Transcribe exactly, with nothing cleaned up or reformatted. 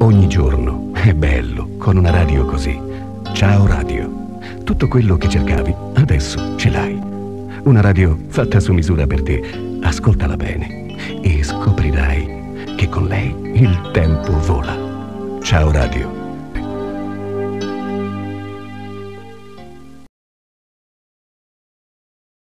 Ogni giorno è bello con una radio così. Ciao Radio. Tutto quello che cercavi adesso ce l'hai. Una radio fatta su misura per te. Ascoltala bene e scoprirai che con lei il tempo vola. Ciao Radio.